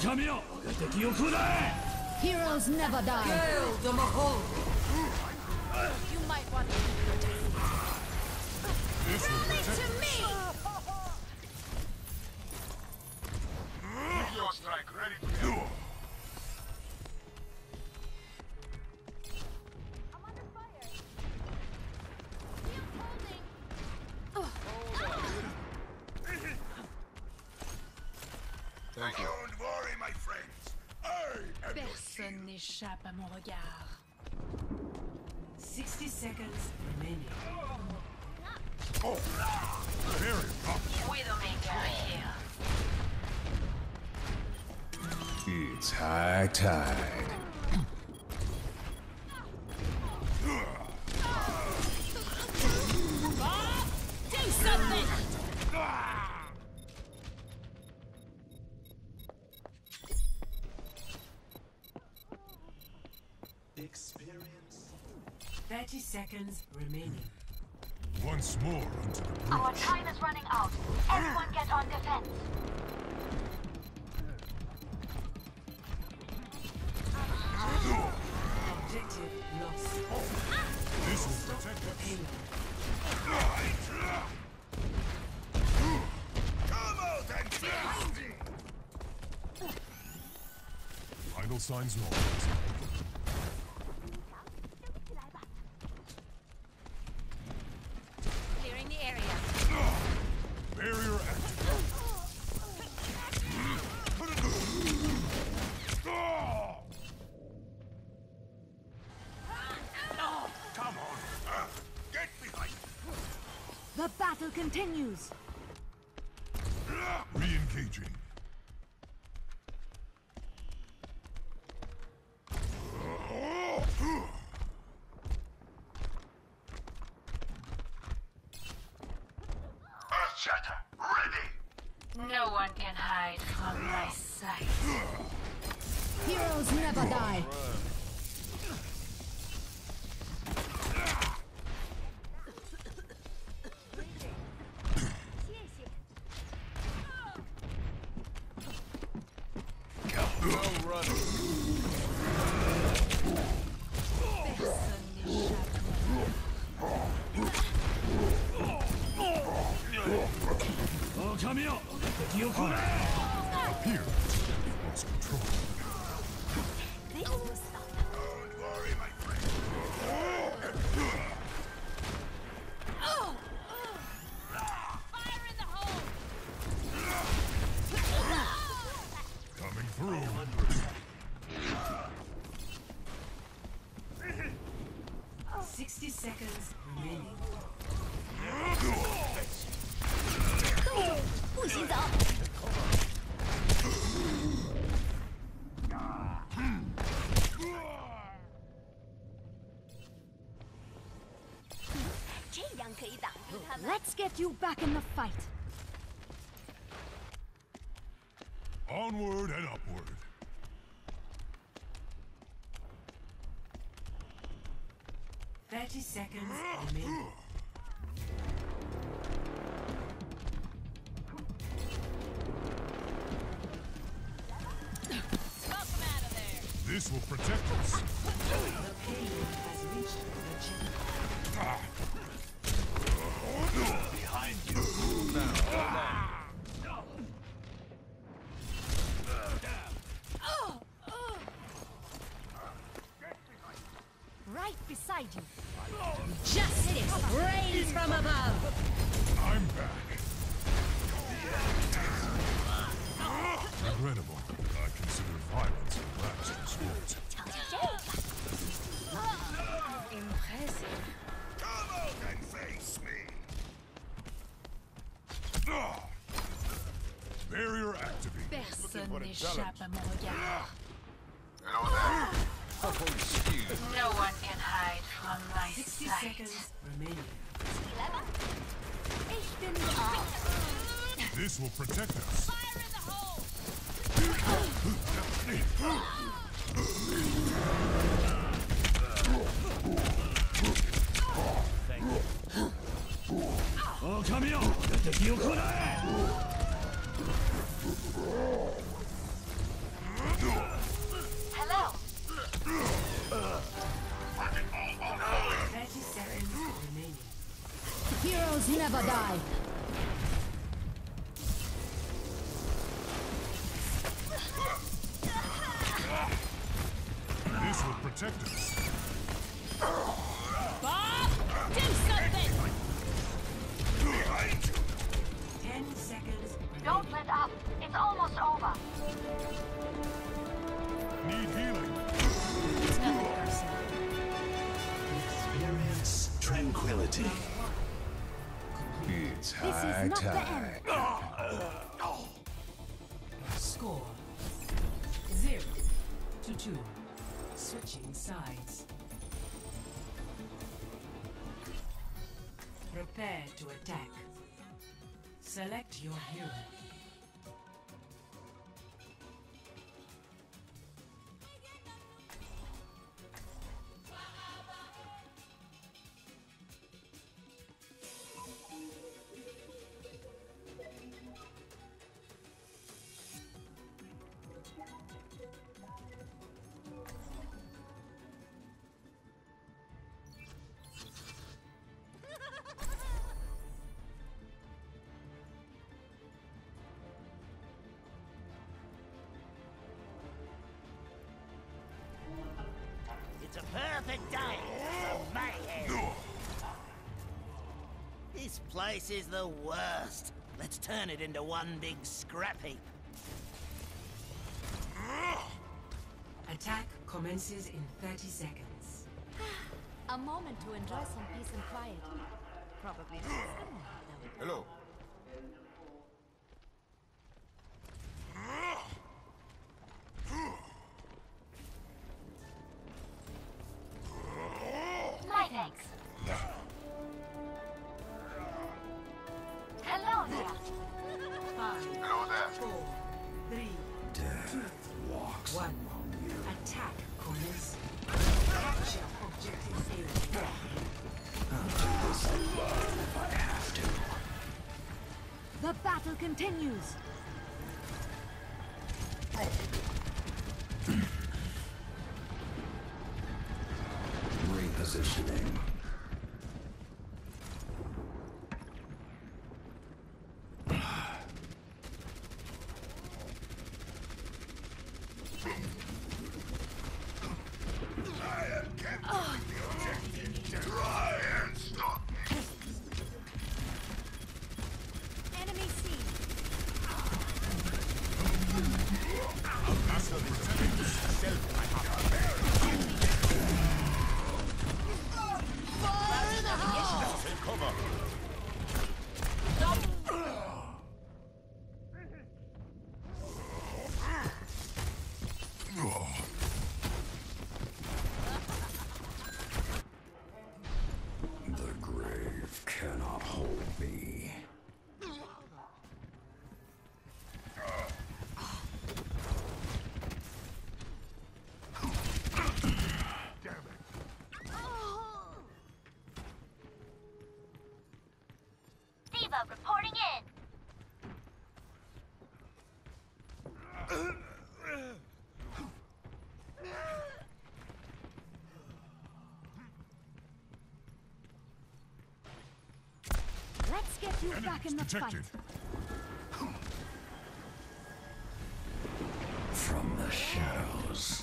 Heroes never die. Hail the Mahal! You might want to rally to me! Your strike ready to go. I'm under fire. Shield holding. Thank you. Don't worry, my friends. I am your Personne n'échappe à mon regard. 60 seconds remaining. very tough. Widowmaker here. It's high tide. Do something! Experience. 30 seconds remaining. Once more unto the brute. Our time is running out. Everyone get on defense. Objective lost. This will protect us. Come out and fight! Vital signs lost. Clearing the area. Barrier active. Come on. Get behind. The battle continues. Re-engaging. Earthshatter, ready. No one can hide from my sight. Heroes never die. Appear. Lost control. Don't worry, my friend. Fire in the hole! Coming through. 60 seconds remaining. 步行走。 这样可以挡住他们。 Let's get you back in the fight. Onward and upward. Thirty seconds remaining. Smoke them out of there! This will protect us. The payload has reached the channel. Behind you. Right beside you. Justice reigns from above. I'm back. Regrettable. I consider violence the last resort. Impressive. Come out and face me. Barrier activate. Personne n'échappe à mon regard. Hello there. No one can hide from my 60 sight. seconds remaining. Ich bin da. This will protect us. Fire in the hole! Heroes never die. This will protect us. Bob, do something! 10 seconds. Don't let up. It's almost over. Need healing. It's nothing personal. Experience tranquility. It's This is high not the tide. end. Score 0-2. Switching sides. Prepare to attack. Select your hero. It's a perfect day for mayhem. This place is the worst. Let's turn it into one big scrap heap. Attack commences in 30 seconds. A moment to enjoy some peace and quiet. Probably just Hello. My thanks. Hello there. 5, Hello there. 4, 3, Death walks 1. among you. Attack commence. Capture objective A. This alone if I have to. The battle continues. Repositioning. I am capturing the objective. Try and stop me. Enemy seen. Master the self I have take cover. The grave cannot hold me. Damn it. Diva reporting in. Let's get you back in the Detected. fight. From the shadows.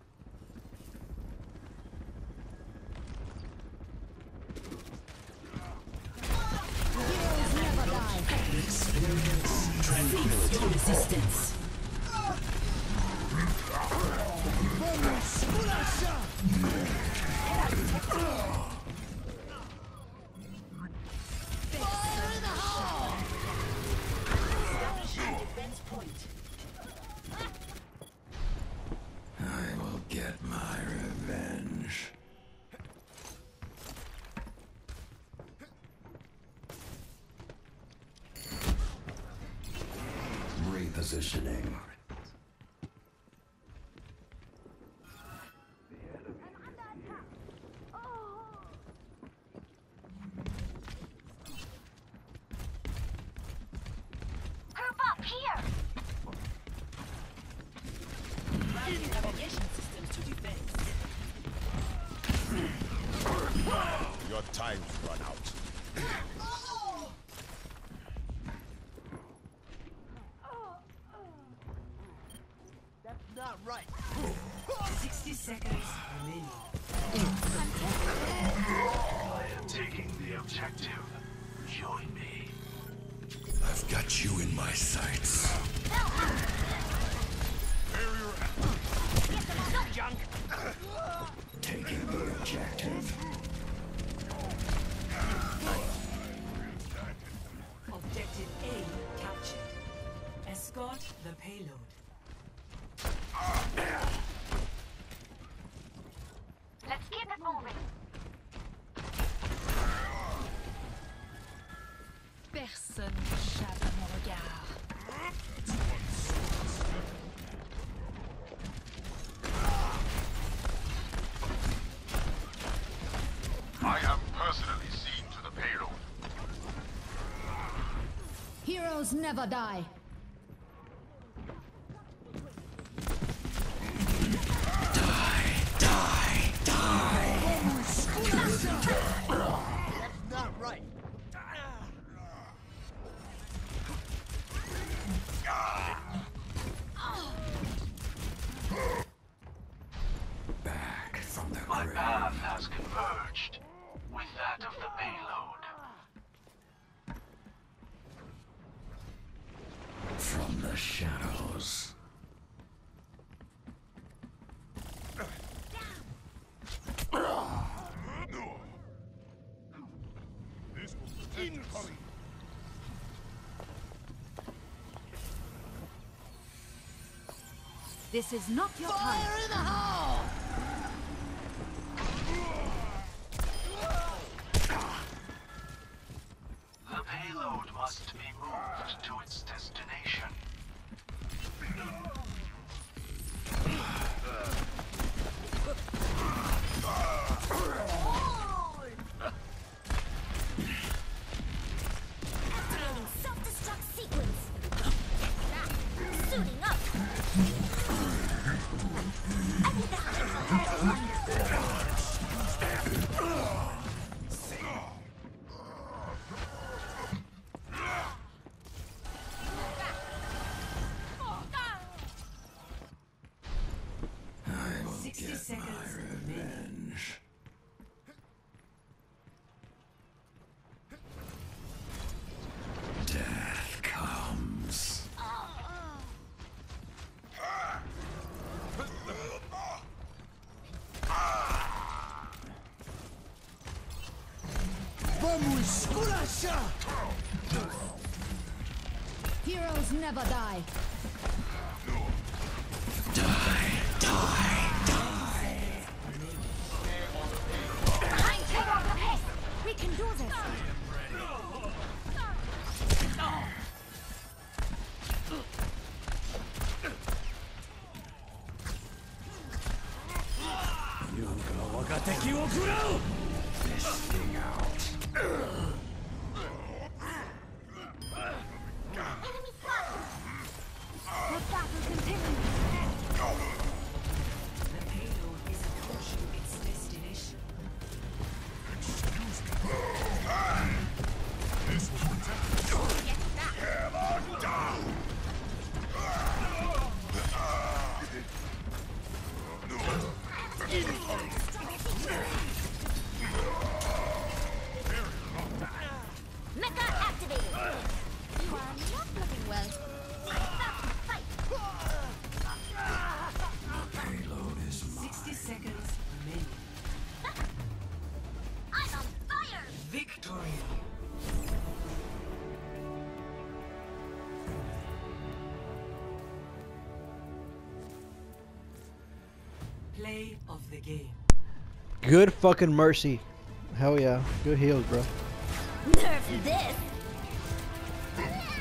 Heroes never die. Experience tranquility. Resistance. Defense point. I will get my revenge. Repositioning. Group up here. Navigation systems to defense. Your time's run out. seconds remaining. I am taking the objective. Join me. I've got you in my sights. Taking the objective. Objective A captured. Escort the payload. Let's keep it moving. Personne n'échappe à mon regard. I have personally seen to the payload. Heroes never die. Not right. Back from the My grave. path has converged with that of the payload. From the shadows. Incoming. This is not your time. Fire in the hole! The payload must be moved to its destination. Activating self-destruct sequence. Suiting up. I will 60 get seconds my remaining. revenge. Death comes. Vamos esculachar! Heroes never die. Take off the pace. We can do this. Fisting out. Enemy spotted. The battle continues. The payload is approaching its destination. This will protect. Hammer down. Mecha activated. You are not looking well. Fight. Payload is mine. 60 seconds remaining. I'm on fire. Victory! Play of the game. Good fucking mercy. Hell yeah. Good heals, bro. Nerf this.